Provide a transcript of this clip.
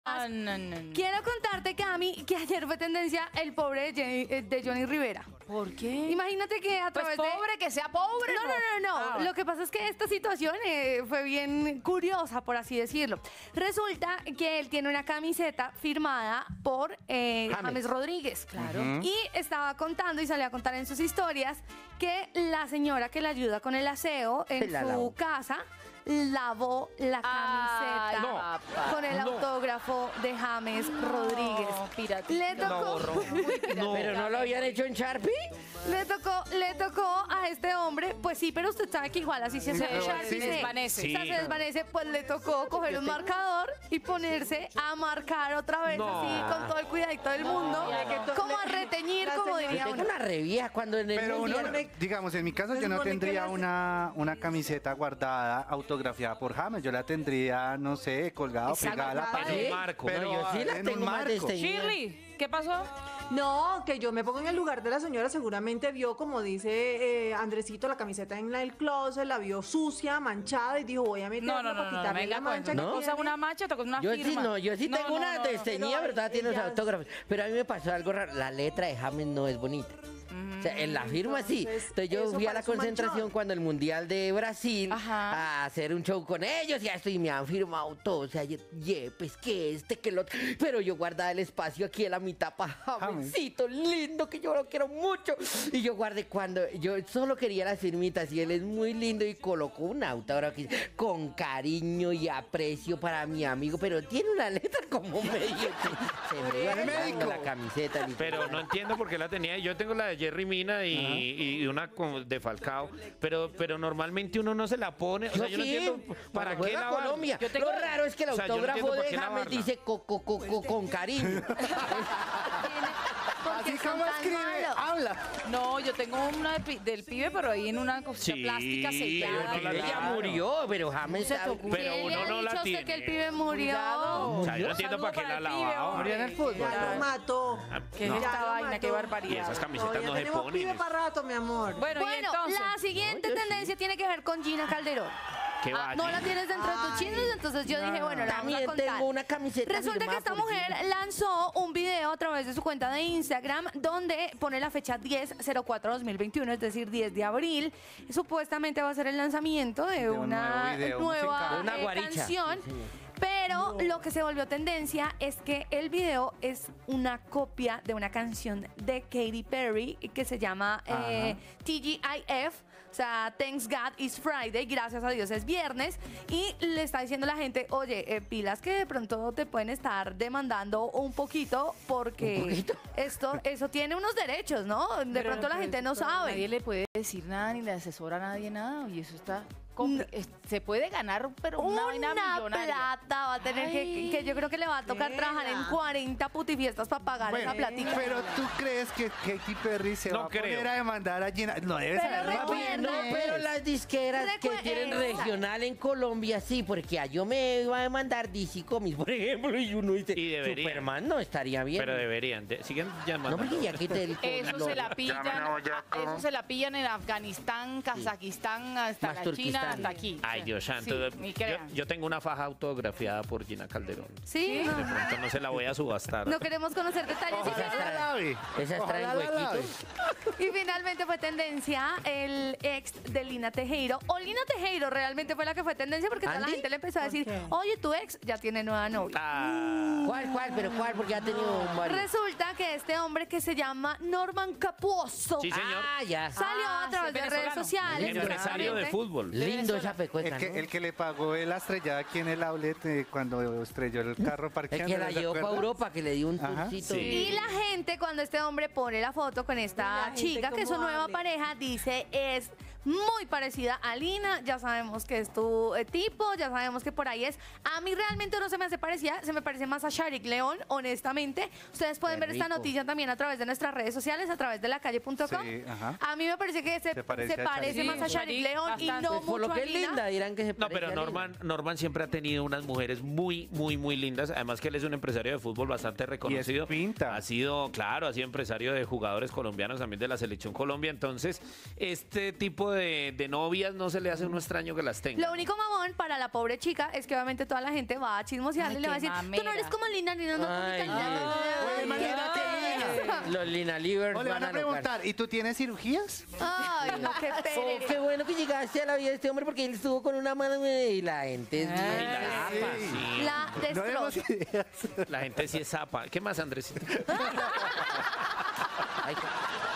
Quiero contarte, Cami, que ayer fue tendencia el pobre de Johnny Rivera. ¿Por qué? Imagínate que a través pues pobre, que sea pobre. No. Lo que pasa es que esta situación fue bien curiosa, por así decirlo. Resulta que él tiene una camiseta firmada por James Rodríguez. Claro. Y estaba contando y salía a contar en sus historias que la señora que le ayuda con el aseo en su casa lavó la camiseta con el autógrafo de James Rodríguez. Le tocó. ¿Pero no lo habían hecho en Sharpie? Le tocó a este hombre, pues sí, pero usted sabe que igual así se hace Sharpie, se desvanece. Sí. Se desvanece, pues le tocó coger un marcador y ponerse a marcar otra vez así con todo el cuidadito del mundo, como a reteñir, como diría Tengo uno. una revieja cuando en el Pero mundial... digamos, en mi caso yo no tendría una camiseta guardada, autografiada por James. Yo la tendría, no sé, colgada o pegada a la pared. En un marco. Pero yo sí la en tengo un más marco. desteñida. Shirley, ¿qué pasó? No, que yo me pongo en el lugar de la señora, seguramente vio, como dice Andresito, la camiseta en el closet, la vio sucia, manchada y dijo, voy a meterla para quitarle la mancha. Venga, cosa una mancha, toca una firma. Yo sí tengo una desteñida, ¿verdad? Tiene los autógrafos. Pero a mí me pasó algo raro. La letra de James no es bonita. O sea, en la firma sí. Entonces yo fui a la concentración cuando el Mundial de Brasil a hacer un show con ellos y esto, y me han firmado todo. O sea, pues que que lo otro. Pero yo guardaba el espacio aquí en la mitad para Jamesito lindo, que yo lo quiero mucho. Y yo guardé cuando yo solo quería las firmitas y él es muy lindo y colocó un autógrafo con cariño y aprecio para mi amigo, pero tiene una letra como medio. Se me iba quedando la camiseta. Pero no entiendo por qué la tenía. Yo tengo la de Jerry Mina y una de Falcao, pero normalmente uno no se la pone. O sea, yo no entiendo para qué la Colombia. Lo raro es que el autógrafo de James dice con cariño. Así como escribe, habla. No, yo tengo una del pibe, pero ahí en una cosita plástica sellada. Ella murió, pero James Pero uno no la tiene. Que el pibe murió. O sea, yo no entiendo para qué la lavaba. Murió en el fútbol. Ya lo mató. ¿Qué es esta vaina? Qué barbaridad. Y esas camisetas no se ponen. Pibe para rato, mi amor. Bueno, y entonces, la siguiente tendencia tiene que ver con Gina Calderón. ¿Qué va, no Gina? la tienes dentro de tus chismes, entonces yo dije, bueno, la vamos a también contar. tengo una camiseta. Resulta que esta mujer lanzó un video a través de su cuenta de Instagram donde pone la fecha 10/04/2021, es decir, 10 de abril. Supuestamente va a ser el lanzamiento de una nueva canción. Pero lo que se volvió tendencia es que el video es una copia de una canción de Katy Perry que se llama TGIF, o sea, Thanks God It's Friday, gracias a Dios es viernes, y le está diciendo a la gente, oye, pilas que de pronto te pueden estar demandando un poquito porque eso tiene unos derechos, ¿no? De pronto la gente no sabe. Nadie le puede decir nada ni le asesora a nadie nada, y eso está... Se puede ganar, pero una vaina millonaria. Plata va a tener que yo creo que le va a tocar trabajar en 40 putifiestas para pagar esa platica. Pero tú crees que Katy Perry se va a poner a demandar a Gina. No debe saber más bien. No, pero las disqueras que tienen regional en Colombia sí, porque yo me iba a demandar DC Comics, por ejemplo, y uno dice, Superman no estaría bien. Pero deberían. Siguen llamando. No, porque ya quité el eso se la pillan en Afganistán, Kazajistán, hasta la China, hasta aquí. Ay, Dios santo. Yo tengo una faja autografiada por Gina Calderón. Sí. De pronto no se la voy a subastar. No queremos conocer detalles. Esas traen huequitos. Y finalmente fue tendencia el ex de Lina Tejero. O Lina Tejero realmente fue la que fue tendencia porque toda la gente le empezó a decir, oye, tu ex ya tiene nueva novia. ¿Cuál? ¿Pero cuál? Porque ha tenido un marido. Resulta que este hombre que se llama Norman Capozzo. Sí, señor. Salió a través de redes sociales. Empresario de fútbol. Lindo esa pecueca, el que le pagó la estrellada aquí en el outlet cuando estrelló el carro parqueando. El que la llevó para Europa, que le dio un tourcito. Y la gente, cuando este hombre pone la foto con esta chica, que es su nueva pareja, dice, es muy parecida a Lina, ya sabemos que es tu tipo, ya sabemos que por ahí es. A mí realmente no se me hace parecida, se me parece más a Sharik León, honestamente. Ustedes pueden ver esta noticia también a través de nuestras redes sociales, a través de lacalle.com. A mí me parece que se parece más a Sharik León y no mucho por lo que a es Lina. linda, dirán que se No, parece pero a Norman siempre ha tenido unas mujeres muy lindas. Además que él es un empresario de fútbol bastante reconocido. Y es pinta. Ha sido empresario de jugadores colombianos también de la Selección Colombia. Entonces, este tipo tipo de novias no se le hace uno extraño que las tenga. Lo único mamón para la pobre chica es que obviamente toda la gente va a chismosearle y le va a decir, tú no eres como Lina, Lina no Ay, publica Los Lina Livers O le van a alocar. preguntar, ¿y tú tienes cirugías? Ay, no, qué Oh, pereza. qué bueno que llegaste a la vida de este hombre porque él estuvo con una mano y la gente es bien zapa. Sí. La No vemos destroza. ideas. La gente sí es zapa. ¿Qué más, Andresito? Ay,